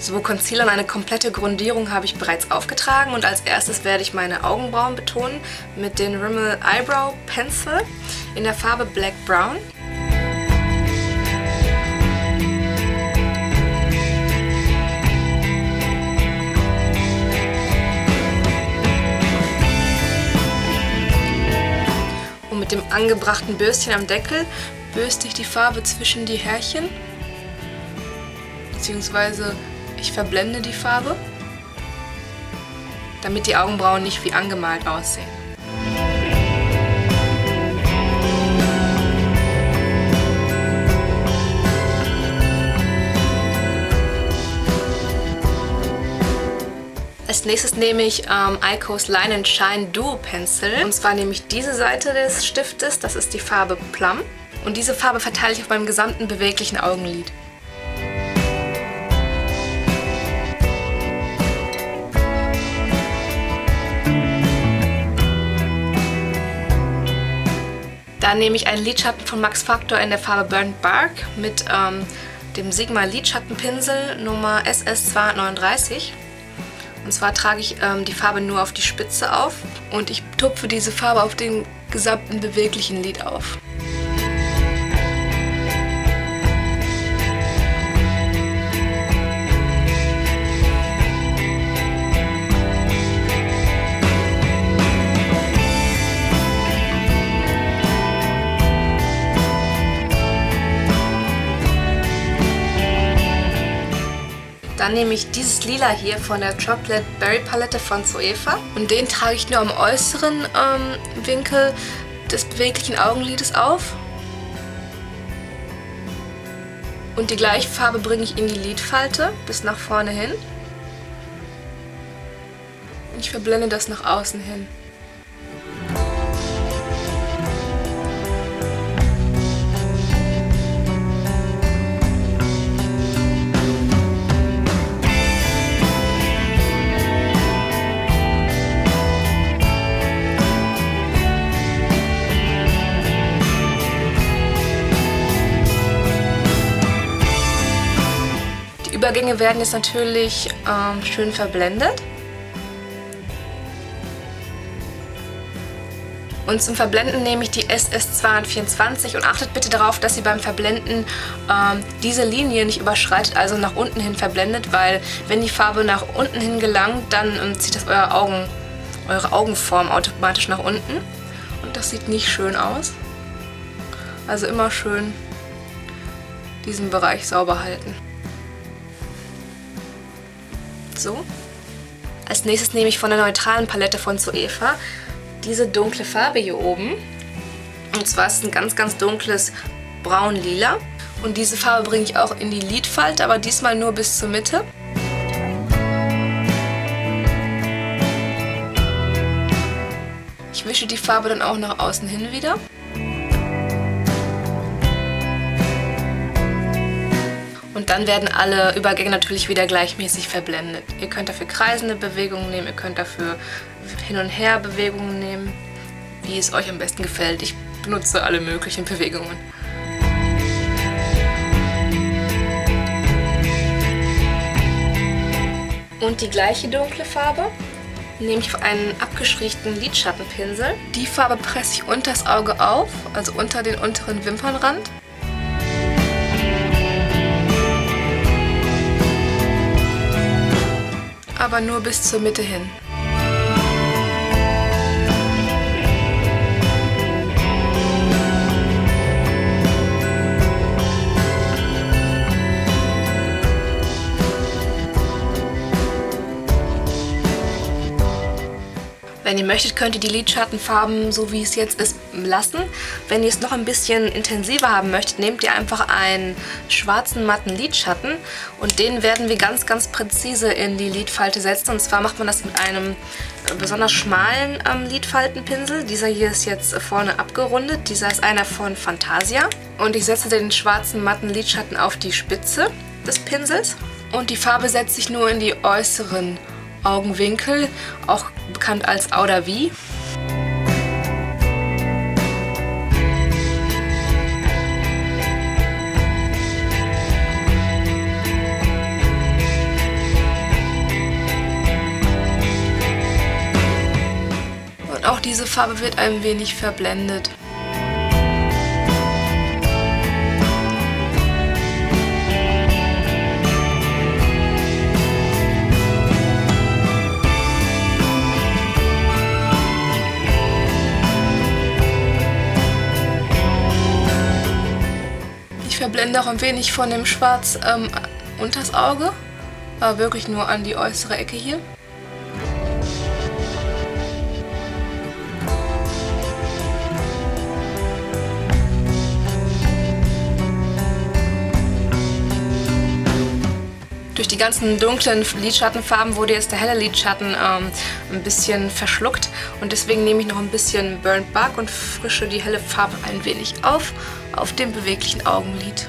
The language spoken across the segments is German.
So, Concealer und eine komplette Grundierung habe ich bereits aufgetragen und als erstes werde ich meine Augenbrauen betonen mit den Rimmel Eyebrow Pencil in der Farbe Black Brown. Und mit dem angebrachten Bürstchen am Deckel bürste ich die Farbe zwischen die Härchen, beziehungsweise ich verblende die Farbe, damit die Augenbrauen nicht wie angemalt aussehen. Als nächstes nehme ich Eikos Line and Shine Duo Pencil. Und zwar nehme ich diese Seite des Stiftes, das ist die Farbe Plum. Und diese Farbe verteile ich auf meinem gesamten beweglichen Augenlid. Dann nehme ich einen Lidschatten von Max Factor in der Farbe Burnt Bark mit dem Sigma Lidschattenpinsel Nummer SS239. Und zwar trage ich die Farbe nur auf die Spitze auf und ich tupfe diese Farbe auf den gesamten beweglichen Lid auf. Dann nehme ich dieses Lila hier von der Chocolate Berry Palette von Zoeva und den trage ich nur am äußeren Winkel des beweglichen Augenlides auf. Und die gleiche Farbe bringe ich in die Lidfalte bis nach vorne hin. Ich verblende das nach außen hin. Die Übergänge werden jetzt natürlich schön verblendet. Und zum Verblenden nehme ich die SS224 und achtet bitte darauf, dass ihr beim Verblenden diese Linie nicht überschreitet, also nach unten hin verblendet, weil wenn die Farbe nach unten hin gelangt, dann zieht das eure Augenform automatisch nach unten und das sieht nicht schön aus. Also immer schön diesen Bereich sauber halten. So. Als nächstes nehme ich von der neutralen Palette von Zoeva diese dunkle Farbe hier oben. Und zwar ist es ein ganz, ganz dunkles Braun-Lila. Und diese Farbe bringe ich auch in die Lidfalte, aber diesmal nur bis zur Mitte. Ich wische die Farbe dann auch nach außen hin wieder. Und dann werden alle Übergänge natürlich wieder gleichmäßig verblendet. Ihr könnt dafür kreisende Bewegungen nehmen, ihr könnt dafür Hin- und Her-Bewegungen nehmen, wie es euch am besten gefällt. Ich benutze alle möglichen Bewegungen. Und die gleiche dunkle Farbe nehme ich auf einen abgeschrägten Lidschattenpinsel. Die Farbe presse ich unter das Auge auf, also unter den unteren Wimpernrand. Aber nur bis zur Mitte hin. Wenn ihr möchtet, könnt ihr die Lidschattenfarben, so wie es jetzt ist, lassen. Wenn ihr es noch ein bisschen intensiver haben möchtet, nehmt ihr einfach einen schwarzen matten Lidschatten und den werden wir ganz, ganz präzise in die Lidfalte setzen. Und zwar macht man das mit einem besonders schmalen Lidfaltenpinsel. Dieser hier ist jetzt vorne abgerundet. Dieser ist einer von Fantasia. Und ich setze den schwarzen matten Lidschatten auf die Spitze des Pinsels. Und die Farbe setze ich nur in die äußeren Augenwinkel, auch bekannt als Outer V. diese Farbe wird ein wenig verblendet. Ich verblende auch ein wenig von dem Schwarz unters Auge, aber wirklich nur an die äußere Ecke hier. Durch die ganzen dunklen Lidschattenfarben wurde jetzt der helle Lidschatten ein bisschen verschluckt und deswegen nehme ich noch ein bisschen Burnt Bark und frische die helle Farbe ein wenig auf dem beweglichen Augenlid.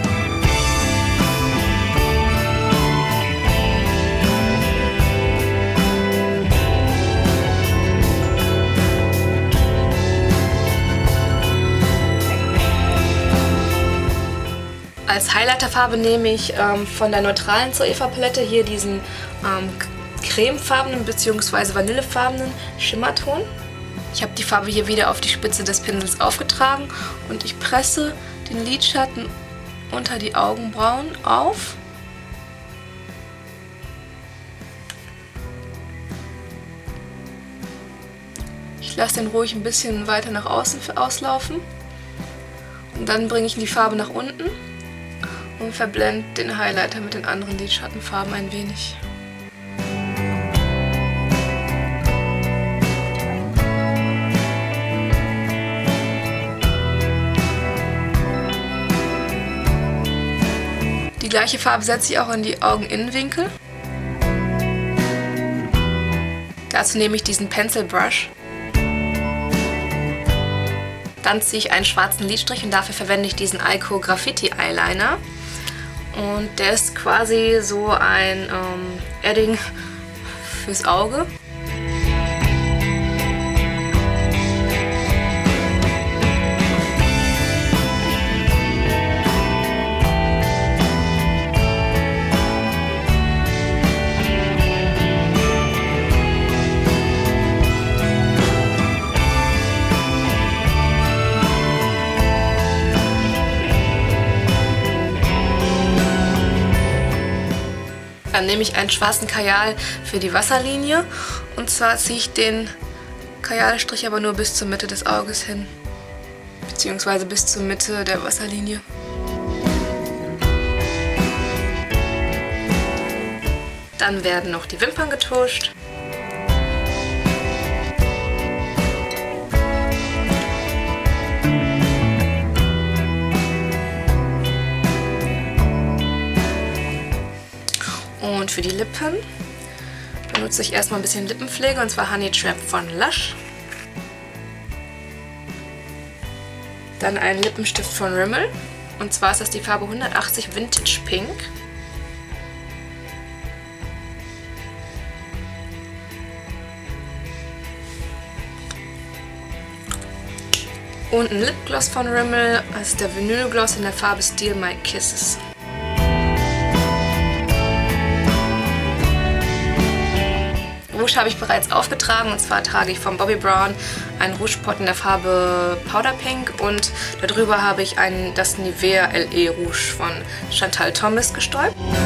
Als Highlighterfarbe nehme ich von der neutralen Zoeva Palette hier diesen cremefarbenen bzw. vanillefarbenen Schimmerton. Ich habe die Farbe hier wieder auf die Spitze des Pinsels aufgetragen und ich presse den Lidschatten unter die Augenbrauen auf. Ich lasse den ruhig ein bisschen weiter nach außen auslaufen und dann bringe ich die Farbe nach unten und verblende den Highlighter mit den anderen Lidschattenfarben ein wenig. Die gleiche Farbe setze ich auch in die Augeninnenwinkel. Dazu nehme ich diesen Pencil Brush. Dann ziehe ich einen schwarzen Lidstrich und dafür verwende ich diesen Eyeko Graffiti Eyeliner. Und der ist quasi so ein Edding fürs Auge. Dann nehme ich einen schwarzen Kajal für die Wasserlinie und zwar ziehe ich den Kajalstrich aber nur bis zur Mitte des Auges hin, beziehungsweise bis zur Mitte der Wasserlinie. Dann werden noch die Wimpern getuscht. Und für die Lippen benutze ich erstmal ein bisschen Lippenpflege, und zwar Honey Trap von Lush. Dann einen Lippenstift von Rimmel, und zwar ist das die Farbe 180 Vintage Pink. Und ein Lipgloss von Rimmel, das ist der Vinylgloss in der Farbe Steal My Kisses. Rouge habe ich bereits aufgetragen, und zwar trage ich von Bobbi Brown einen Rouge-Pot in der Farbe Powder Pink und darüber habe ich das Nivea LE Rouge von Chantal Thomas gestäubt.